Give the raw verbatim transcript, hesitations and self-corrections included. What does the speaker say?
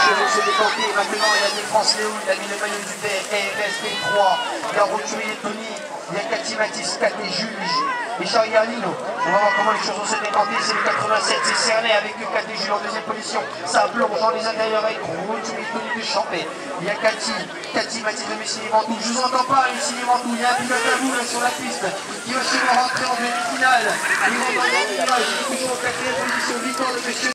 choses vont se décanter. Maintenant, il y a des France Léo, il a mis le maillot du P R S P trois. Il y a Roturi et Tony. Il y a Cathy Matisse, Kat et Jules. Et Charlie Arlino. On va voir comment les choses vont se décanter. C'est le quatre-vingt-sept. C'est Cerné avec Kat et Jules en deuxième position. Ça plonge dans les intérieurs avec Roturi et Tony de Champé. Il y a Cathy. Cathy Matisse de Messini-Ventoux. Je vous entends pas, Messini-Ventoux. Il y a un pilote à vous là, sur la piste qui va se rentrer en demi-finale. Il rentre dans le village. Il est toujours en quatrième position. Victoire de Monsieur.